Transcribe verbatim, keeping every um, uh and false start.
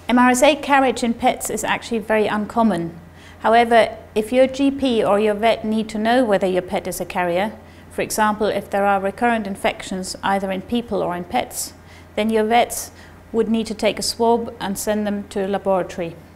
M R S A carriage in pets is actually very uncommon. However, if your G P or your vet need to know whether your pet is a carrier, for example, if there are recurrent infections either in people or in pets, then your vets would need to take a swab and send them to a laboratory.